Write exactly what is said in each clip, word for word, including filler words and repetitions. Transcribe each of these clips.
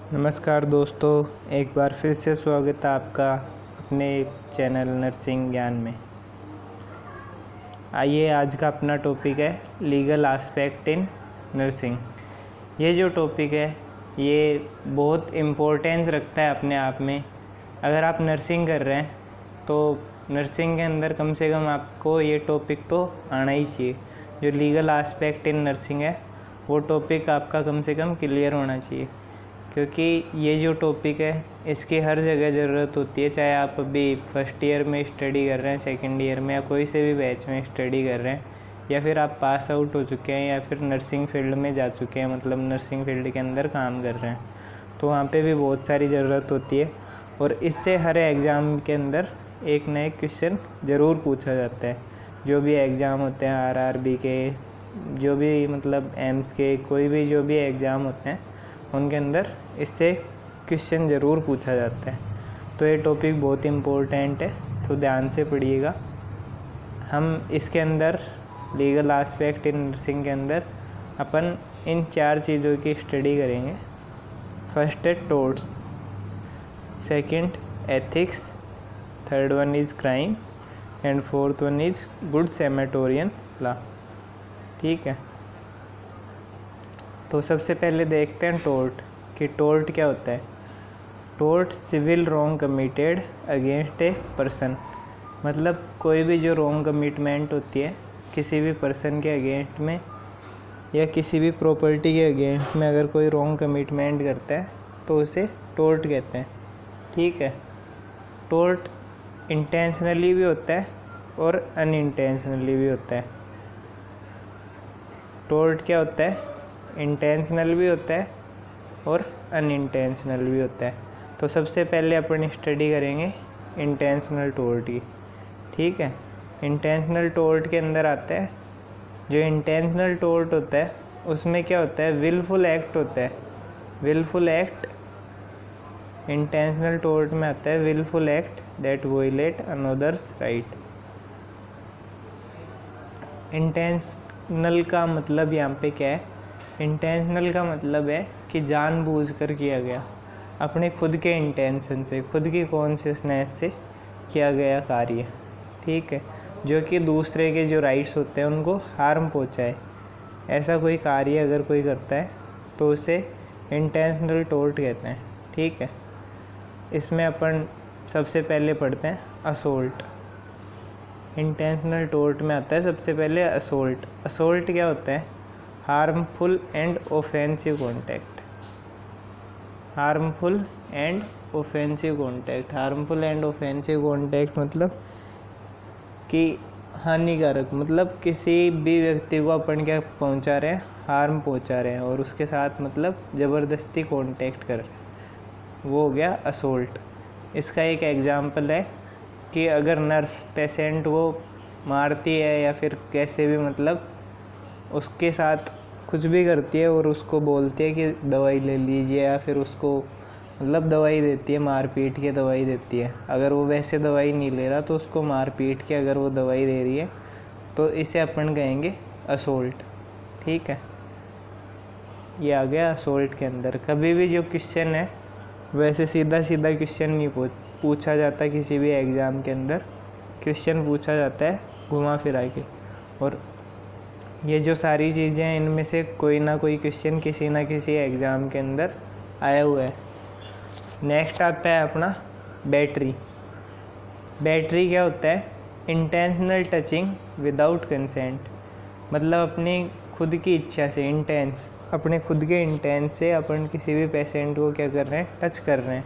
नमस्कार दोस्तों, एक बार फिर से स्वागत है आपका अपने चैनल नर्सिंग ज्ञान में। आइए, आज का अपना टॉपिक है लीगल एस्पेक्ट इन नर्सिंग। ये जो टॉपिक है ये बहुत इम्पोर्टेंस रखता है अपने आप में। अगर आप नर्सिंग कर रहे हैं तो नर्सिंग के अंदर कम से कम आपको ये टॉपिक तो आना ही चाहिए। जो लीगल एस्पेक्ट इन नर्सिंग है वो टॉपिक आपका कम से कम क्लियर होना चाहिए, क्योंकि ये जो टॉपिक है इसकी हर जगह ज़रूरत होती है। चाहे आप अभी फर्स्ट ईयर में स्टडी कर रहे हैं, सेकंड ईयर में, या कोई से भी बैच में स्टडी कर रहे हैं, या फिर आप पास आउट हो चुके हैं, या फिर नर्सिंग फील्ड में जा चुके हैं, मतलब नर्सिंग फील्ड के अंदर काम कर रहे हैं, तो वहाँ पे भी बहुत सारी ज़रूरत होती है। और इससे हर एग्ज़ाम के अंदर एक न एक क्वेश्चन ज़रूर पूछा जाता है। जो भी एग्ज़ाम होते हैं आर आर बी के, जो भी मतलब एम्स के, कोई भी जो भी एग्ज़ाम होते हैं उनके अंदर इससे क्वेश्चन ज़रूर पूछा जाता है। तो ये टॉपिक बहुत इम्पोर्टेंट है, तो ध्यान से पढ़िएगा। हम इसके अंदर लीगल एस्पेक्ट इन नर्सिंग के अंदर अपन इन चार चीज़ों की स्टडी करेंगे। फर्स्ट है torts, second ethics, third one is crime and fourth one is good Samaritan law. ठीक है, तो सबसे पहले देखते हैं टोर्ट कि टोर्ट क्या होता है। Tort civil wrong committed against a person, मतलब कोई भी जो रॉन्ग कमिटमेंट होती है किसी भी पर्सन के अगेंस्ट में या किसी भी प्रॉपर्टी के अगेंस्ट में, अगर कोई रॉन्ग कमिटमेंट करता है तो उसे टोर्ट कहते हैं। ठीक है, टोर्ट इंटेंशनली भी होता है और अनइंटेंशनली भी होता है। टोर्ट क्या होता है? इंटेंशनल भी होता है और अनइंटेंशनल भी होता है। तो सबसे पहले अपन स्टडी करेंगे इंटेंशनल टोर्ट की। ठीक है, इंटेंशनल टोर्ट के अंदर आता है, जो इंटेंशनल टोर्ट होता है उसमें क्या होता है? विलफुल एक्ट होता है। विलफुल एक्ट इंटेंशनल टोर्ट में आता है, wilful act that violate another's right. Intentional का मतलब यहाँ पे क्या है? इंटेंशनल का मतलब है कि जानबूझकर किया गया, अपने खुद के इंटेंशन से, खुद की कॉन्शियसनेस से किया गया कार्य। ठीक है, जो कि दूसरे के जो राइट्स होते हैं उनको हार्म पहुंचाए, ऐसा कोई कार्य अगर कोई करता है तो उसे इंटेंशनल टोर्ट कहते हैं। ठीक है, इसमें अपन सबसे पहले पढ़ते हैं असोल्ट। इंटेंशनल टोर्ट में आता है सबसे पहले असोल्ट। असोल्ट क्या होता है? Harmful and offensive contact. Harmful and offensive contact harmful and offensive contact मतलब कि हानिकारक, मतलब किसी भी व्यक्ति को अपन क्या पहुंचा रहे हैं? हार्म पहुंचा रहे हैं, और उसके साथ मतलब ज़बरदस्ती कॉन्टैक्ट कर रहे हैं, वो हो गया असोल्ट। इसका एक एग्जाम्पल है कि अगर नर्स पेशेंट को मारती है या फिर कैसे भी मतलब उसके साथ कुछ भी करती है और उसको बोलती है कि दवाई ले लीजिए, या फिर उसको मतलब दवाई देती है, मार पीट के दवाई देती है। अगर वो वैसे दवाई नहीं ले रहा तो उसको मार पीट के अगर वो दवाई दे रही है तो इसे अपन कहेंगे असोल्ट। ठीक है, ये आ गया असोल्ट के अंदर। कभी भी जो क्वेश्चन है वैसे सीधा सीधा क्वेश्चन नहीं पूछा जाता, किसी भी एग्ज़ाम के अंदर क्वेश्चन पूछा जाता है घुमा फिरा के, और ये जो सारी चीज़ें हैं इनमें से कोई ना कोई क्वेश्चन किसी ना किसी एग्ज़ाम के अंदर आया हुआ है। नेक्स्ट आता है अपना बैटरी। बैटरी क्या होता है? इंटेंशनल टचिंग विदाउट कंसेंट, मतलब अपनी खुद की इच्छा से, इंटेंस, अपने खुद के इंटेंस से अपन किसी भी पेशेंट को क्या कर रहे हैं? टच कर रहे हैं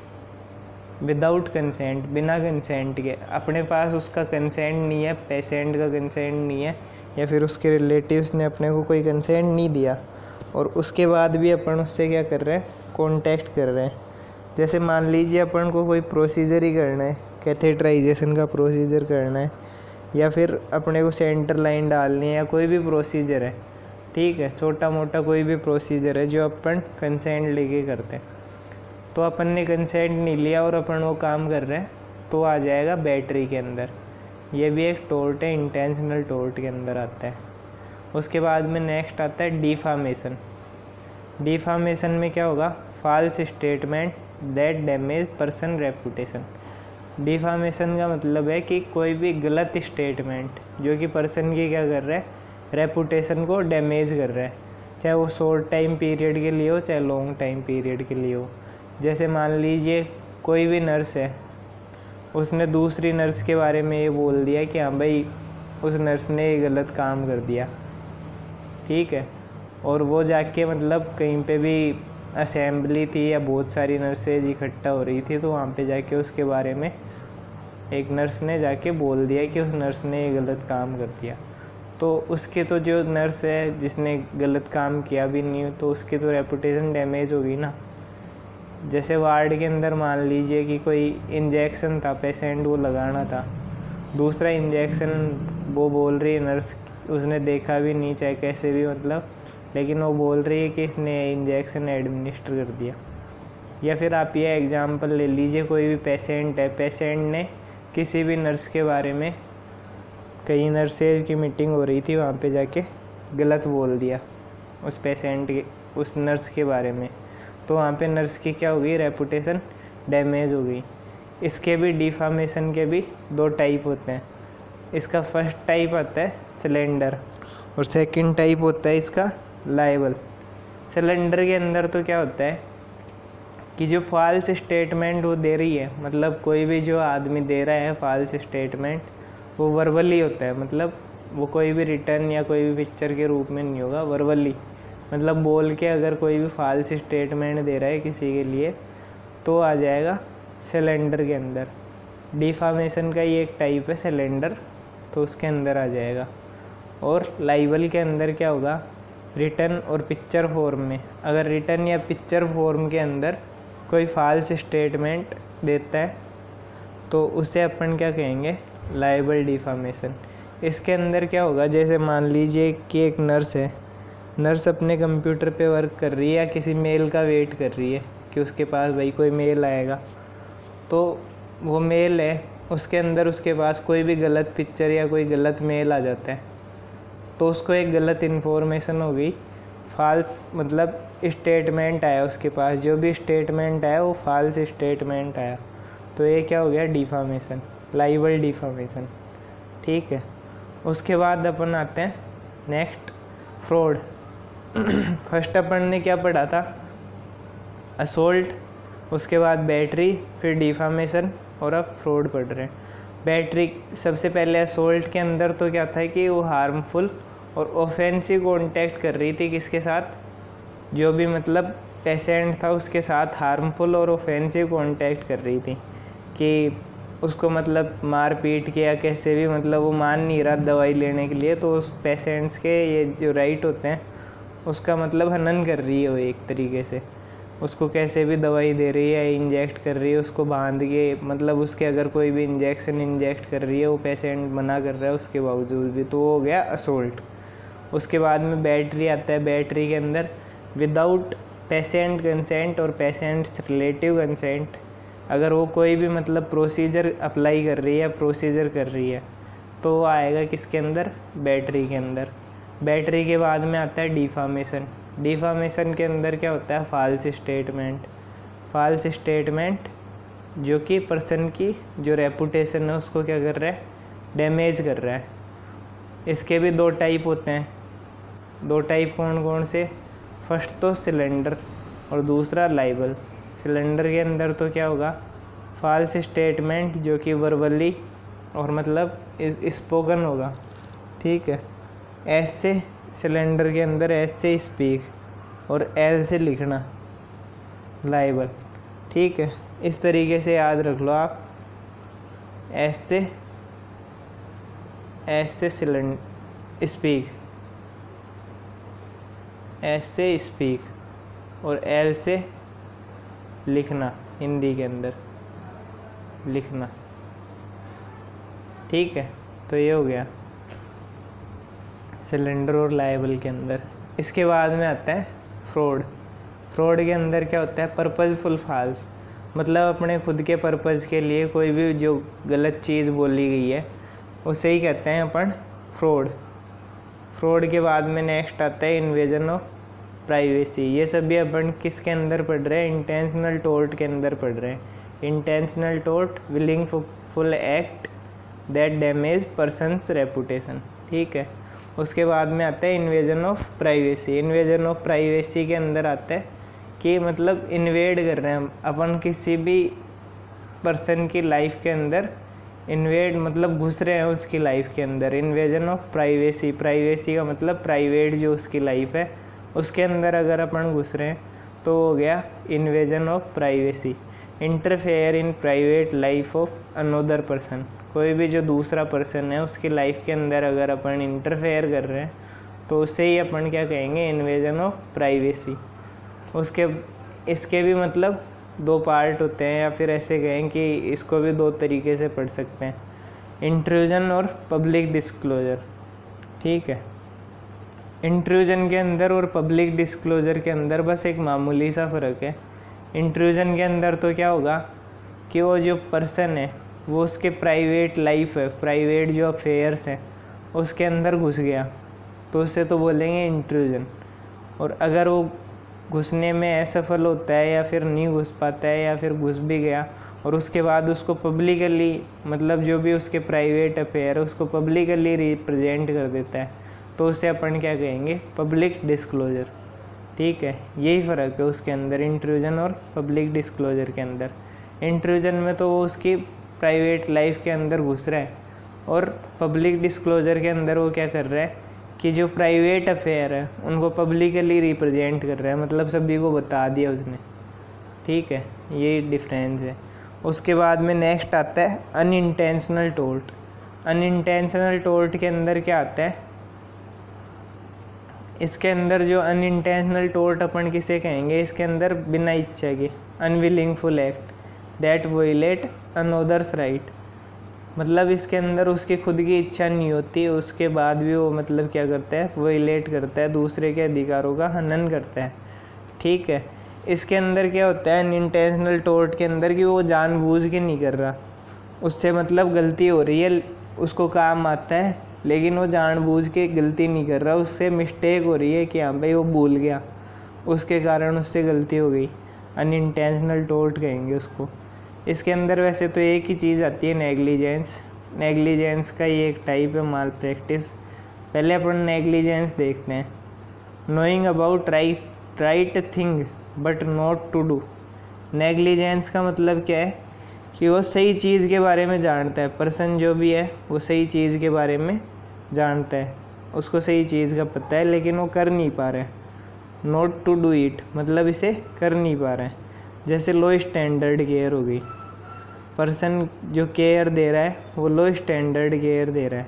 विदाउट कंसेंट, बिना कंसेंट के। अपने पास उसका कंसेंट नहीं है, पेशेंट का कंसेंट नहीं है, या फिर उसके रिलेटिव्स ने अपने को कोई कंसेंट नहीं दिया, और उसके बाद भी अपन उससे क्या कर रहे हैं? कॉन्टैक्ट कर रहे हैं। जैसे मान लीजिए अपन को कोई प्रोसीजर ही करना है, कैथेटराइजेशन का प्रोसीजर करना है, या फिर अपने को सेंटर लाइन डालनी है, या कोई भी प्रोसीजर है। ठीक है, छोटा मोटा कोई भी प्रोसीजर है जो अपन कंसेंट लेके करते हैं, तो अपन ने कंसेंट नहीं लिया और अपन वो काम कर रहे हैं, तो आ जाएगा बैटरी के अंदर। ये भी एक टोर्ट है, इंटेंशनल टोर्ट के अंदर आता है। उसके बाद में नेक्स्ट आता है डिफामेशन। डिफामेशन में क्या होगा? false statement that damage person reputation। Defamation का मतलब है कि कोई भी गलत स्टेटमेंट जो कि पर्सन की क्या कर रहा है, रेपुटेशन को डैमेज कर रहा है, चाहे वो शॉर्ट टाइम पीरियड के लिए हो चाहे लॉन्ग टाइम पीरियड के लिए हो। जैसे मान लीजिए कोई भी नर्स है, उसने दूसरी नर्स के बारे में ये बोल दिया कि हाँ भाई उस नर्स ने ये गलत काम कर दिया, ठीक है, और वो जाके मतलब कहीं पे भी असेंबली थी या बहुत सारी नर्सेज इकट्ठा हो रही थी, तो वहाँ पे जाके उसके बारे में एक नर्स ने जाके बोल दिया कि उस नर्स ने ये गलत काम कर दिया, तो उसके तो जो नर्स है जिसने गलत काम किया भी नहीं तो उसकी तो रेपुटेशन डैमेज होगी ना। जैसे वार्ड के अंदर मान लीजिए कि कोई इंजेक्शन था, पेशेंट वो लगाना था, दूसरा इंजेक्शन वो बोल रही है नर्स, उसने देखा भी नहीं चाहे कैसे भी मतलब, लेकिन वो बोल रही है कि इसने इंजेक्शन एडमिनिस्टर कर दिया। या फिर आप ये एग्जांपल ले लीजिए, कोई भी पेशेंट है, पेशेंट ने किसी भी नर्स के बारे में, कई नर्सेज की मीटिंग हो रही थी, वहाँ पे जाके गलत बोल दिया उस पेशेंट के, उस नर्स के बारे में, तो वहाँ पे नर्स की क्या हो गई, रेपुटेशन डैमेज हो गई। इसके भी डिफामेशन के भी दो टाइप होते हैं। इसका फर्स्ट टाइप आता है स्लैंडर और सेकंड टाइप होता है इसका लायबल। स्लैंडर के अंदर तो क्या होता है कि जो फॉल्स स्टेटमेंट वो दे रही है, मतलब कोई भी जो आदमी दे रहा है फॉल्स स्टेटमेंट, वो वर्बली होता है, मतलब वो कोई भी रिटर्न या कोई भी पिक्चर के रूप में नहीं होगा, वर्बली मतलब बोल के अगर कोई भी फॉल्स स्टेटमेंट दे रहा है किसी के लिए तो आ जाएगा स्लैंडर के अंदर। डिफामेशन का ये एक टाइप है स्लैंडर, तो उसके अंदर आ जाएगा। और लाइबल के अंदर क्या होगा, रिटर्न और पिक्चर फॉर्म में, अगर रिटर्न या पिक्चर फॉर्म के अंदर कोई फॉल्स स्टेटमेंट देता है तो उसे अपन क्या कहेंगे, लायबल डिफामेशन। इसके अंदर क्या होगा, जैसे मान लीजिए कि एक नर्स है, नर्स अपने कंप्यूटर पे वर्क कर रही है या किसी मेल का वेट कर रही है कि उसके पास भाई कोई मेल आएगा, तो वो मेल है उसके अंदर उसके पास कोई भी गलत पिक्चर या कोई गलत मेल आ जाता है, तो उसको एक गलत इन्फॉर्मेशन हो गई, फॉल्स मतलब स्टेटमेंट आया उसके पास, जो भी स्टेटमेंट आया वो फॉल्स स्टेटमेंट आया, तो ये क्या हो गया, डिफामेशन, लायबल डिफामेशन, ठीक है। उसके बाद अपन आते हैं नेक्स्ट, फ्रॉड। फर्स्ट अपन ने क्या पढ़ा था, असोल्ट, उसके बाद बैटरी, फिर डिफामेशन और अब फ्रॉड पढ़ रहे हैं। बैटरी सबसे पहले असोल्ट के अंदर तो क्या था कि वो हार्मफुल और ऑफेंसिव कॉन्टैक्ट कर रही थी किसके साथ, जो भी मतलब पेशेंट था उसके साथ हार्मफुल और ऑफेंसिव कॉन्टैक्ट कर रही थी कि उसको मतलब मार पीट के या कैसे भी, मतलब वो मान नहीं रहा दवाई लेने के लिए, तो उस पेशेंट्स के ये जो राइट होते हैं उसका मतलब हनन कर रही है वो एक तरीके से, उसको कैसे भी दवाई दे रही है, इंजेक्ट कर रही है, उसको बांध के, मतलब उसके अगर कोई भी इंजेक्शन इंजेक्ट कर रही है वो पेशेंट मना कर रहा है उसके बावजूद भी, तो वो हो गया असोल्ट। उसके बाद में बैटरी आता है। बैटरी के अंदर विदाउट पेशेंट कंसेंट और पेशेंट्स रिलेटिव कंसेंट, अगर वो कोई भी मतलब प्रोसीजर अप्लाई कर रही है, प्रोसीजर कर रही है, तो वो आएगा किसके अंदर, बैटरी के अंदर। बैटरी के बाद में आता है डिफामेशन। डिफामेशन के अंदर क्या होता है, फॉल्स स्टेटमेंट। फॉल्स स्टेटमेंट जो कि पर्सन की जो रेपुटेशन है उसको क्या कर रहा है, डैमेज कर रहा है। इसके भी दो टाइप होते हैं। दो टाइप कौन कौन से, फर्स्ट तो सिलेंडर और दूसरा लाइबल। सिलेंडर के अंदर तो क्या होगा, फॉल्स स्टेटमेंट जो कि वर्बली और मतलब स्पोकन होगा, ठीक है। एस से सिलेंडर के अंदर एस से स्पीक और एल से लिखना, लाइबल, ठीक है। इस तरीके से याद रख लो आप, एस से एस से सिलेंडर स्पीक, एस से स्पीक और एल से लिखना, हिंदी के अंदर लिखना, ठीक है। तो ये हो गया सिलेंडर और लायबल के अंदर। इसके बाद में आता है फ्रॉड। फ्रॉड के अंदर क्या होता है, पर्पज़फुल फॉल्स, मतलब अपने खुद के पर्पज़ के लिए कोई भी जो गलत चीज़ बोली गई है उसे ही कहते हैं अपन फ्रॉड। फ्रॉड के बाद में नेक्स्ट आता है इन्वेजन ऑफ प्राइवेसी, ये सभी अपन किसके अंदर पढ़ रहे हैं, इंटेंशनल टोर्ट के अंदर पढ़ रहे हैं। Intentional tort, willing full act that damage persons reputation, ठीक है। उसके बाद में आता है invasion of privacy. Invasion of privacy के अंदर आता है कि मतलब इन्वेड कर रहे हैं अपन किसी भी पर्सन की लाइफ के अंदर, इन्वेड मतलब घुस रहे हैं उसकी लाइफ के अंदर। इन्वेजन ऑफ प्राइवेसी, प्राइवेसी का मतलब प्राइवेट जो उसकी लाइफ है उसके अंदर अगर अपन घुस रहे हैं तो हो गया invasion of privacy. Interfere in private life of another person, कोई भी जो दूसरा पर्सन है उसकी लाइफ के अंदर अगर अपन इंटरफेयर कर रहे हैं तो उससे ही अपन क्या कहेंगे, इन्वेजन ऑफ प्राइवेसी। उसके इसके भी मतलब दो पार्ट होते हैं, या फिर ऐसे कहें कि इसको भी दो तरीके से पढ़ सकते हैं, इंट्रूजन और पब्लिक डिस्क्लोजर, ठीक है। इंट्रूजन के अंदर और पब्लिक डिस्क्लोजर के अंदर बस एक मामूली सा फ़र्क है। इंट्रूजन के अंदर तो क्या होगा कि वो जो पर्सन है वो उसके प्राइवेट लाइफ है, प्राइवेट जो अफेयर्स हैं उसके अंदर घुस गया तो उसे तो बोलेंगे इंट्रूजन। और अगर वो घुसने में असफल होता है या फिर नहीं घुस पाता है या फिर घुस भी गया और उसके बाद उसको पब्लिकली मतलब जो भी उसके प्राइवेट अफेयर है उसको पब्लिकली रिप्रेजेंट कर देता है तो उसे अपन क्या कहेंगे, पब्लिक डिस्क्लोजर, ठीक है। यही फ़र्क है उसके अंदर, इंट्रूजन और पब्लिक डिस्क्लोजर के अंदर। इंट्रूजन में तो वो उसकी प्राइवेट लाइफ के अंदर घुस रहा है और पब्लिक डिस्क्लोजर के अंदर वो क्या कर रहा है कि जो प्राइवेट अफेयर है उनको पब्लिकली रिप्रेजेंट कर रहा है, मतलब सभी को बता दिया उसने, ठीक है। ये डिफरेंस है। उसके बाद में नेक्स्ट आता है अनइंटेंशनल टोर्ट। अनइंटेंशनल टोर्ट के अंदर क्या आता है, इसके अंदर जो अनइंटेंशनल टोर्ट अपन किसे कहेंगे, इसके अंदर बिना इच्छा के, unwillingful act that violate another's right, मतलब इसके अंदर उसकी खुद की इच्छा नहीं होती उसके बाद भी वो मतलब क्या करता है, वोलेट करता है, दूसरे के अधिकारों का हनन करता है, ठीक है। इसके अंदर क्या होता है अनइंटेंशनल टोर्ट के अंदर कि वो जानबूझ के नहीं कर रहा, उससे मतलब गलती हो रही है, उसको काम आता है लेकिन वो जानबूझ के गलती नहीं कर रहा, उससे मिस्टेक हो रही है कि हाँ भाई वो भूल गया, उसके कारण उससे गलती हो गई, अनइंटेंशनल टोर्ट कहेंगे उसको। इसके अंदर वैसे तो एक ही चीज़ आती है, नेग्लिजेंस। नेग्लिजेंस का ही एक टाइप है माल प्रैक्टिस। पहले अपन नेग्लिजेंस देखते हैं। Knowing about right right thing but not to do. Negligence का मतलब क्या है कि वो सही चीज़ के बारे में जानता है, पर्सन जो भी है वो सही चीज़ के बारे में जानता है, उसको सही चीज़ का पता है लेकिन वो कर नहीं पा रहा है। नॉट टू डू इट मतलब इसे कर नहीं पा रहा है। जैसे लो स्टैंडर्ड केयर हो गई, पर्सन जो केयर दे रहा है वो लो स्टैंडर्ड केयर दे रहा है।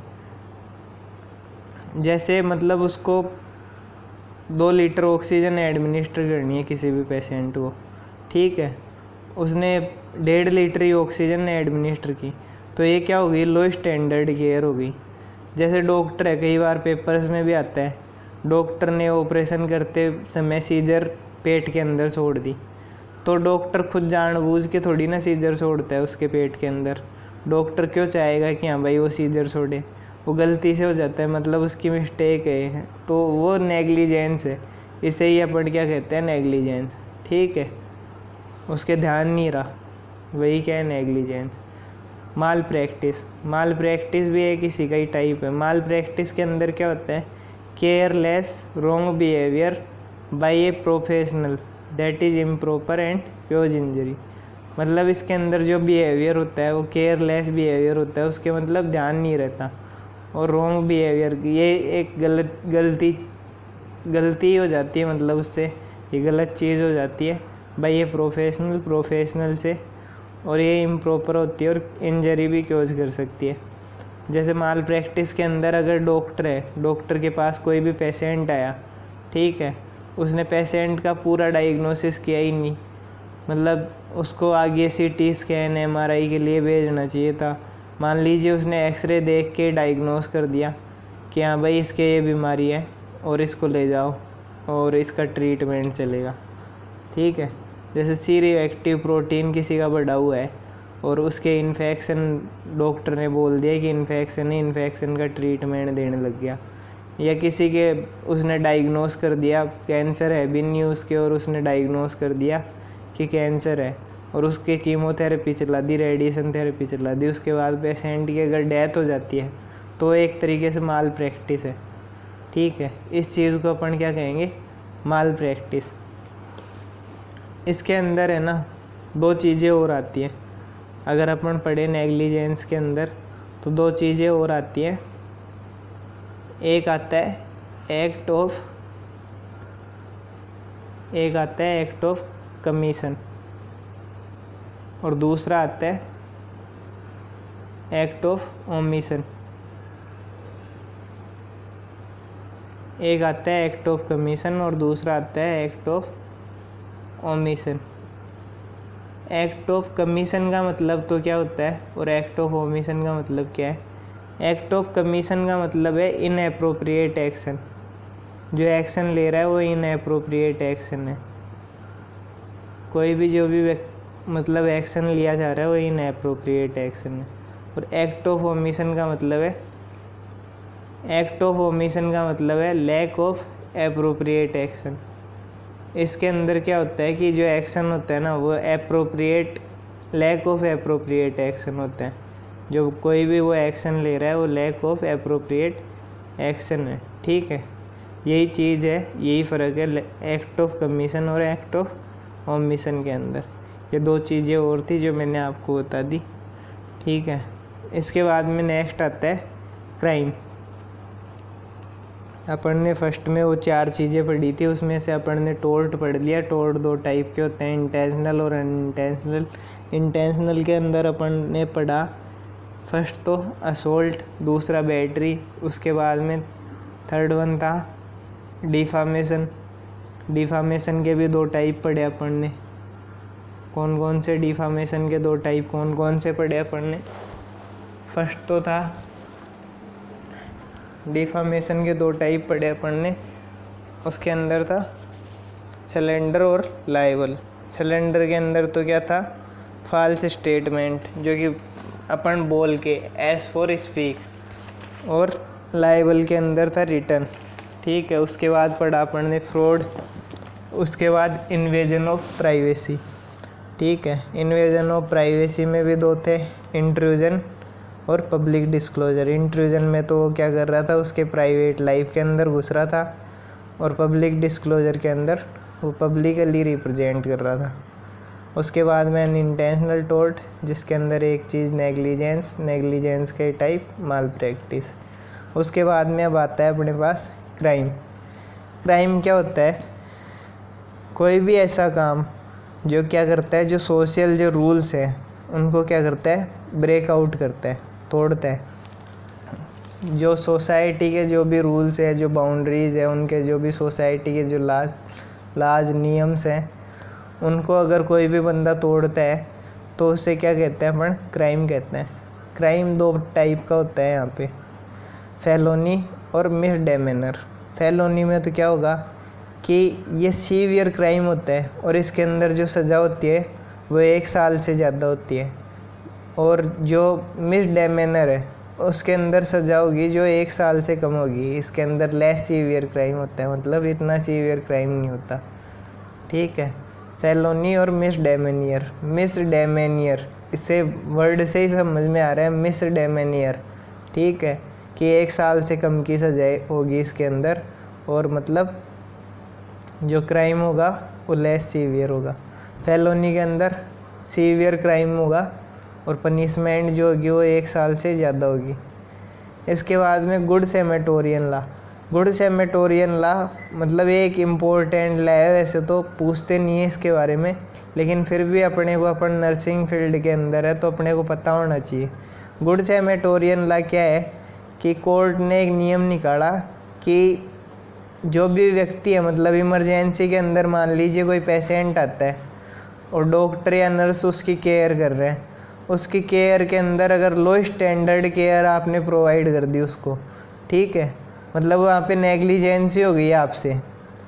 जैसे मतलब उसको दो लीटर ऑक्सीजन एडमिनिस्टर करनी है किसी भी पेशेंट को, ठीक है, उसने डेढ़ लीटर ही ऑक्सीजन एडमिनिस्टर की, तो ये क्या हो गई, लो स्टैंडर्ड केयर हो गई। जैसे डॉक्टर है, कई बार पेपर्स में भी आता है, डॉक्टर ने ऑपरेशन करते समय सीजर पेट के अंदर छोड़ दी, तो डॉक्टर खुद जानबूझ के थोड़ी ना सीजर छोड़ता है उसके पेट के अंदर। डॉक्टर क्यों चाहेगा कि हाँ भाई वो सीजर छोड़े, वो गलती से हो जाता है, मतलब उसकी मिस्टेक है, तो वो नेग्लिजेंस है। इसे ही अपन क्या कहते हैं, नेग्लिजेंस, ठीक है, उसके ध्यान नहीं रहा, वही क्या है negligence. Malpractice, malpractice भी एक इसी का ही टाइप है। माल प्रैक्टिस के अंदर क्या होता है, careless wrong behaviour by a professional that is improper and causes injury. मतलब इसके अंदर जो बिहेवियर होता है वो केयरलेस बिहेवियर होता है, उसके मतलब ध्यान नहीं रहता, और रॉन्ग बिहेवियर ये एक गलत गलती गलती हो जाती है, मतलब उससे ये गलत चीज़ हो जाती है भाई ये प्रोफेशनल प्रोफेशनल से, और ये इम्प्रॉपर होती है और इंजरी भी क्योज कर सकती है। जैसे माल प्रैक्टिस के अंदर अगर डॉक्टर है, डॉक्टर के पास कोई भी पेशेंट आया, ठीक है, उसने पेशेंट का पूरा डायग्नोसिस किया ही नहीं, मतलब उसको आगे सीटी स्कैन एम आर आई के लिए भेजना चाहिए था, मान लीजिए उसने एक्सरे देख के डायग्नोस कर दिया कि हाँ भाई इसके ये बीमारी है और इसको ले जाओ और इसका ट्रीटमेंट चलेगा, ठीक है। जैसे सीरियो एक्टिव प्रोटीन किसी का बढ़ा हुआ है और उसके इन्फेक्शन, डॉक्टर ने बोल दिया कि इन्फेक्शन है, इन्फेक्शन का ट्रीटमेंट देने लग गया, या किसी के उसने डायग्नोस कर दिया, कैंसर है भी नहीं उसके और उसने डायग्नोस कर दिया कि कैंसर है और उसके कीमोथेरेपी चला दी, रेडिएशन थेरेपी चला दी, उसके बाद पेशेंट की अगर डेथ हो जाती है तो एक तरीके से माल प्रैक्टिस है। ठीक है, इस चीज़ को अपन क्या कहेंगे, माल प्रैक्टिस। इसके अंदर है ना दो चीज़ें और आती हैं, अगर अपन पढ़े नेग्लिजेंस के अंदर तो दो चीज़ें और आती हैं। एक आता है एक्ट ऑफ एक आता है एक्ट ऑफ कमीशन और दूसरा आता है एक्ट ऑफ ओमिशन। एक आता है एक्ट ऑफ कमीशन और दूसरा आता है act of omission. Act of commission का मतलब तो क्या होता है और एक्ट ऑफ ओमिशन का मतलब क्या है। एक्ट ऑफ कमीशन का मतलब है इनएप्रोप्रिएट एक्शन, जो एक्शन ले रहा है वो इनएप्रोप्रिएट एक्शन है। कोई भी जो भी मतलब एक्शन लिया जा रहा है वो इनएप्रोप्रिएट एक्शन है। और एक्ट ऑफ ओमिशन का मतलब है एक्ट ऑफ ओमिशन का मतलब है लैक ऑफ एप्रोप्रिएट एक्शन। इसके अंदर क्या होता है कि जो एक्शन होता है ना वो appropriate lack of appropriate action होता है। जो कोई भी वो एक्शन ले रहा है वो लैक ऑफ एप्रोप्रिएट एक्शन है। ठीक है, यही चीज़ है, यही फ़र्क है एक्ट ऑफ कमीशन और एक्ट ऑफ ओमिशन के अंदर। ये दो चीज़ें और थी जो मैंने आपको बता दी। ठीक है, इसके बाद में नेक्स्ट आता है क्राइम। अपन ने फर्स्ट में वो चार चीज़ें पढ़ी थी, उसमें से अपन ने टोर्ट पढ़ लिया। टोर्ट दो टाइप के होते हैं, इंटेंशनल और अनइंटेंशनल। इंटेंशनल के अंदर अपन ने पढ़ा फर्स्ट तो असोल्ट, दूसरा बैटरी, उसके बाद में थर्ड वन था डिफामेशन। डिफामेशन के भी दो टाइप पढ़े अपन ने। कौन कौन से डिफामेशन के दो टाइप कौन कौन से पढ़े अपन ने। फर्स्ट तो था डिफामेशन के दो टाइप पढ़े अपन ने, उसके अंदर था सलेंडर और लाइबल। सलेंडर के अंदर तो क्या था, फॉल्स स्टेटमेंट जो कि अपन बोल के एज फॉर स्पीक, और लाइबल के अंदर था रिटर्न। ठीक है, उसके बाद पढ़ा अपन ने फ्रॉड, उसके बाद इन्वेजन ऑफ प्राइवेसी। ठीक है, इन्वेजन ऑफ प्राइवेसी में भी दो थे, इंट्रूजन और पब्लिक डिस्क्लोजर। इंट्रूजन में तो वो क्या कर रहा था, उसके प्राइवेट लाइफ के अंदर घुस रहा था, और पब्लिक डिस्क्लोजर के अंदर वो पब्लिकली रिप्रेजेंट कर रहा था। उसके बाद में अनइंटेंशनल टोर्ट, जिसके अंदर एक चीज़ नेग्लिजेंस, नेग्लिजेंस के टाइप माल प्रैक्टिस। उसके बाद में अब आता है अपने पास क्राइम। क्राइम क्या होता है, कोई भी ऐसा काम जो क्या करता है, जो सोशल जो रूल्स हैं उनको क्या करता है, ब्रेकआउट करता है, तोड़ता है। जो सोसाइटी के जो भी रूल्स है, जो बाउंड्रीज़ है, उनके जो भी सोसाइटी के जो लाज लाज नियम्स हैं, उनको अगर कोई भी बंदा तोड़ता है तो उसे क्या कहते हैं, अपन क्राइम कहते हैं। क्राइम दो टाइप का होता है यहाँ पे, फेलोनी और मिसडेमेनर। फेलोनी में तो क्या होगा कि ये सीवियर क्राइम होता है और इसके अंदर जो सज़ा होती है वो एक साल से ज़्यादा होती है, और जो मिसडेमेनर है उसके अंदर सज़ा होगी जो एक साल से कम होगी। इसके अंदर लेस सीवियर क्राइम होता है, मतलब इतना सीवियर क्राइम नहीं होता। ठीक है, फेलोनी और मिसडेमेनियर। मिसडेमेनियर इससे वर्ड से ही समझ में आ रहा है, मिसडेमेनियर। ठीक है, कि एक साल से कम की सजा होगी इसके अंदर, और मतलब जो क्राइम होगा वो लेस सीवियर होगा। फेलोनी के अंदर सीवियर क्राइम होगा और पनिशमेंट जो होगी वो एक साल से ज़्यादा होगी। इसके बाद में good Samaritan law. Good Samaritan law मतलब एक इम्पोर्टेंट लॉ है, वैसे तो पूछते नहीं है इसके बारे में, लेकिन फिर भी अपने को, अपन नर्सिंग फील्ड के अंदर है तो अपने को पता होना चाहिए। गुड सैमेटोरियन लॉ क्या है कि कोर्ट ने एक नियम निकाला कि जो भी व्यक्ति है, मतलब इमरजेंसी के अंदर मान लीजिए कोई पेशेंट आता है और डॉक्टर या नर्स उसकी केयर कर रहे हैं, उसकी केयर के अंदर अगर लो स्टैंडर्ड केयर आपने प्रोवाइड कर दी उसको, ठीक है, मतलब वहाँ पे नेग्लिजेंसी हो गई आपसे,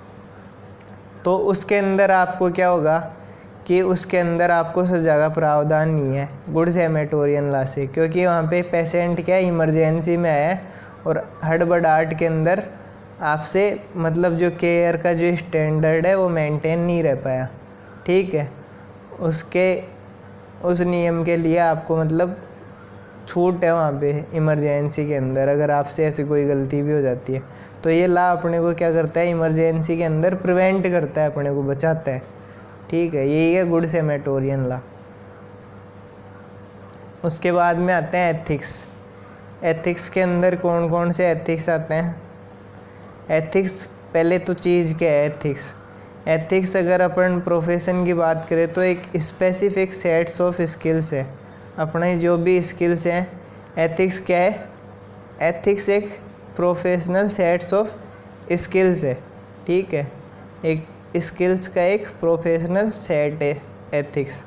तो उसके अंदर आपको क्या होगा कि उसके अंदर आपको सजा का प्रावधान नहीं है गुड सैमेटोरियन लॉ से, क्योंकि वहाँ पे पेशेंट क्या इमरजेंसी में है और हड़बड़ाहट के अंदर आपसे मतलब जो केयर का जो स्टैंडर्ड है वो मेंटेन नहीं रह पाया, ठीक है, उसके उस नियम के लिए आपको मतलब छूट है वहाँ पे इमरजेंसी के अंदर, अगर आपसे ऐसी कोई गलती भी हो जाती है। तो ये ला अपने को क्या करता है, इमरजेंसी के अंदर प्रिवेंट करता है, अपने को बचाता है, ठीक है। यही है गुड सैमरिटन ला। उसके बाद में आते हैं एथिक्स। एथिक्स के अंदर कौन कौन से एथिक्स आते हैं? एथिक्स पहले तो चीज़ क्या है एथिक्स? एथिक्स अगर अपन प्रोफेशन की बात करें तो एक स्पेसिफिक सेट्स ऑफ स्किल्स है, अपने जो भी स्किल्स हैं। एथिक्स क्या है? एथिक्स एक प्रोफेशनल सेट्स ऑफ स्किल्स है, ठीक है, एक स्किल्स का एक प्रोफेशनल सेट है एथिक्स।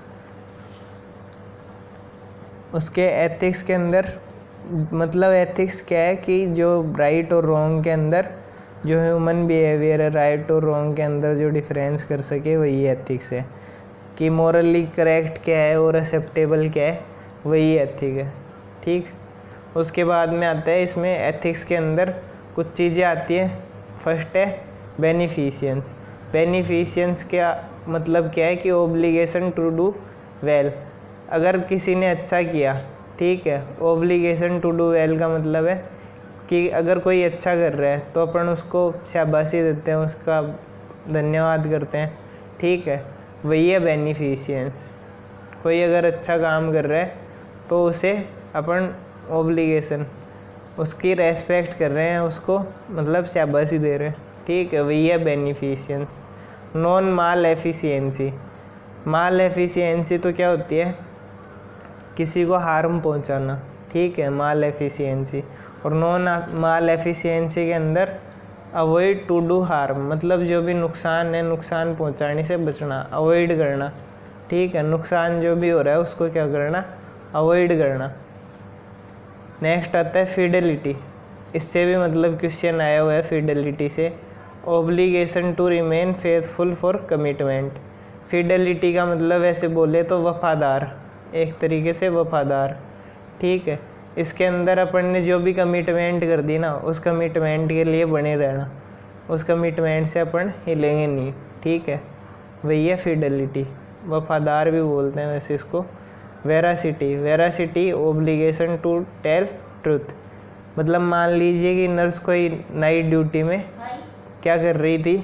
उसके एथिक्स के अंदर मतलब एथिक्स क्या है कि जो राइट और रॉन्ग के अंदर जो ह्यूमन बिहेवियर है, राइट और रॉन्ग के अंदर जो डिफरेंस कर सके वही एथिक्स है। कि मॉरली करेक्ट क्या है और एक्सेप्टेबल क्या है, वही एथिक है, ठीक। उसके बाद में आता है इसमें एथिक्स के अंदर कुछ चीज़ें आती हैं। फर्स्ट है बेनिफिशियंस। बेनिफिशियंस क्या मतलब क्या है कि ओब्लिगेशन टू डू वेल, अगर किसी ने अच्छा किया, ठीक है, ओब्लिगेशन टू डू वेल का मतलब है कि अगर कोई अच्छा कर रहा है तो अपन उसको शाबाशी देते हैं, उसका धन्यवाद करते हैं, ठीक है, वही है बेनिफिशियंस। कोई अगर अच्छा काम कर रहा है तो उसे अपन ओब्लिगेशन, उसकी रेस्पेक्ट कर रहे हैं, उसको मतलब शाबाशी दे रहे हैं, ठीक है, वही है beneficence. Non maleficence. Maleficence तो क्या होती है? किसी को हार्म पहुंचाना, ठीक है, माल एफिशिएंसी। और नॉन माल एफिशिएंसी के अंदर अवॉइड टू डू हार्म, मतलब जो भी नुकसान है, नुकसान पहुंचाने से बचना, अवॉइड करना, ठीक है, नुकसान जो भी हो रहा है उसको क्या करना, अवॉइड करना। नेक्स्ट आता है फिडेलिटी। इससे भी मतलब क्वेश्चन आया हुआ है फिडेलिटी से। Obligation to remain faithful for commitment. Fidelity का मतलब ऐसे बोले तो वफादार, एक तरीके से वफादार, ठीक है। इसके अंदर अपन ने जो भी कमिटमेंट कर दी ना, उस कमिटमेंट के लिए बने रहना, उस कमिटमेंट से अपन हिलेंगे नहीं, ठीक है, वही है फिडेलिटी। वफादार भी बोलते हैं वैसे इसको। Veracity. Veracity obligation to tell truth, मतलब मान लीजिए कि नर्स कोई नाइट ड्यूटी में क्या कर रही थी,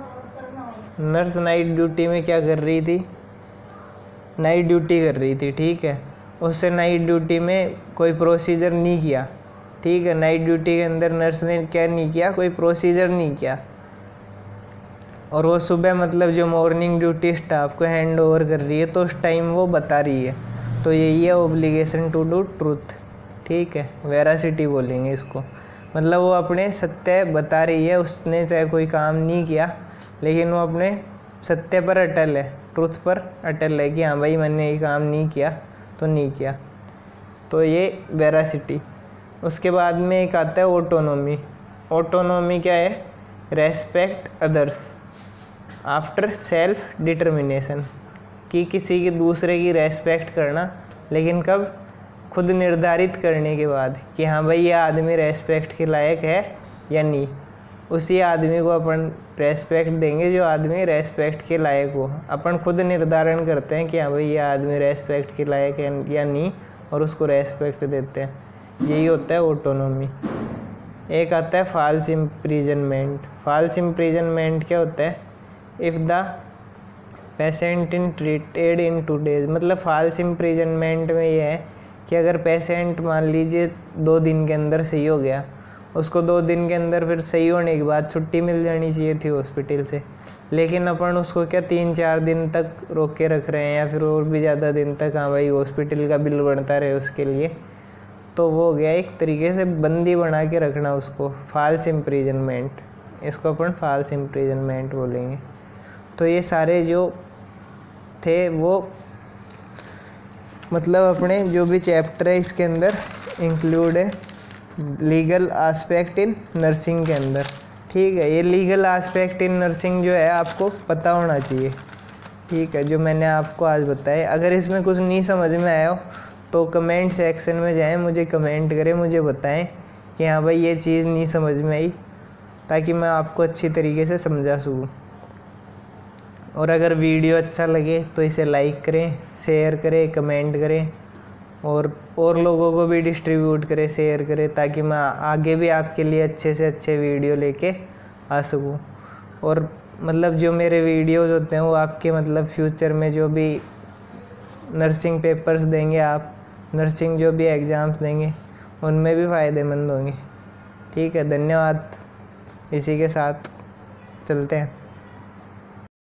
नर्स नाइट ड्यूटी में क्या कर रही थी, नाइट ड्यूटी कर रही थी, ठीक है, उससे नाइट ड्यूटी में कोई प्रोसीजर नहीं किया, ठीक है, नाइट ड्यूटी के अंदर नर्स ने क्या नहीं किया, कोई प्रोसीजर नहीं किया, और वो सुबह मतलब जो मॉर्निंग ड्यूटी स्टाफ को हैंड ओवर कर रही है तो उस टाइम वो बता रही है, तो यही है ओब्लिगेशन टू डू ट्रूथ, ठीक है, वेरासिटी बोलेंगे इसको। मतलब वो अपने सत्य बता रही है, उसने चाहे कोई काम नहीं किया लेकिन वो अपने सत्य पर अटल है, ट्रुथ पर अटल है कि हाँ भाई मैंने ये काम नहीं किया तो नहीं किया, तो ये वेरासिटी। उसके बाद में एक आता है ऑटोनॉमी। ऑटोनॉमी क्या है? Respect others after self determination, कि किसी की दूसरे की रेस्पेक्ट करना, लेकिन कब? खुद निर्धारित करने के बाद कि हाँ भाई ये आदमी रेस्पेक्ट के लायक है या नहीं, उसी आदमी को अपन रेस्पेक्ट देंगे जो आदमी रेस्पेक्ट के लायक हो। अपन खुद निर्धारण करते हैं कि हाँ भाई ये आदमी रेस्पेक्ट के लायक है या नहीं, और उसको रेस्पेक्ट देते हैं, यही होता है ऑटोनॉमी। एक आता है फॉल्स इम्प्रिजनमेंट। फॉल्स इम्प्रिजनमेंट क्या होता है? If the patient in treated in two days, मतलब फॉल्स इम्प्रिजनमेंट में ये है कि अगर पेशेंट मान लीजिए दो दिन के अंदर सही हो गया, उसको दो दिन के अंदर फिर सही होने के बाद छुट्टी मिल जानी चाहिए थी हॉस्पिटल से, लेकिन अपन उसको क्या तीन चार दिन तक रोक के रख रहे हैं या फिर और भी ज़्यादा दिन तक, हाँ भाई हॉस्पिटल का बिल बढ़ता रहे उसके लिए, तो वो हो गया एक तरीके से बंदी बना के रखना उसको, फॉल्स इम्प्रिजनमेंट, इसको अपन फॉल्स इम्प्रिजनमेंट बोलेंगे। तो ये सारे जो थे वो मतलब अपने जो भी चैप्टर है इसके अंदर इंक्लूड है लीगल आस्पेक्ट इन नर्सिंग के अंदर, ठीक है। ये लीगल आस्पेक्ट इन नर्सिंग जो है आपको पता होना चाहिए, ठीक है, जो मैंने आपको आज बताया। अगर इसमें कुछ नहीं समझ में आया हो तो कमेंट सेक्शन में जाएं, मुझे कमेंट करें, मुझे बताएं कि हाँ भाई ये चीज़ नहीं समझ में आई, ताकि मैं आपको अच्छी तरीके से समझा सकूँ। और अगर वीडियो अच्छा लगे तो इसे लाइक करें, शेयर करें, कमेंट करें और और लोगों को भी डिस्ट्रीब्यूट करें, शेयर करें, ताकि मैं आगे भी आपके लिए अच्छे से अच्छे वीडियो लेके आ सकूँ। और मतलब जो मेरे वीडियोस होते हैं वो आपके मतलब फ्यूचर में जो भी नर्सिंग पेपर्स देंगे, आप नर्सिंग जो भी एग्ज़ाम्स देंगे उनमें भी फ़ायदेमंद होंगे। ठीक है, धन्यवाद। इसी के साथ चलते हैं।